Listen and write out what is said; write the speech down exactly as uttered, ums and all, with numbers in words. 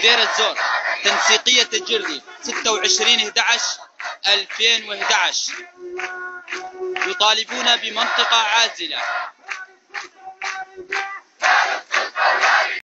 دير الزور تنسيقية الجردي ستة وعشرين أحد عشر ألفين وأحد عشر يطالبون بمنطقة عازلة